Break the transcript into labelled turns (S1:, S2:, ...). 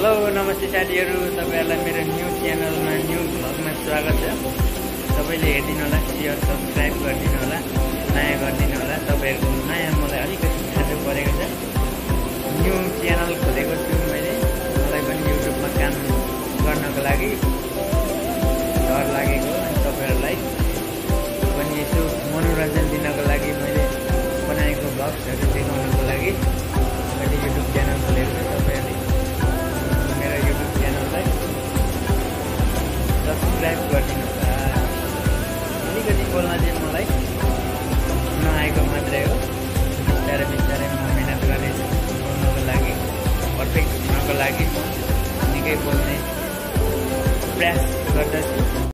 S1: Hello नमस्ते साथीहरु, तपाईहरुलाई मेरो न्यू च्यानलमा न्यू भ्लगमा स्वागत छ। तपाईले हेर्दिनु होला, शेयर सब्स्क्राइब गर्दिनु होला, माया गर्दिनु होला।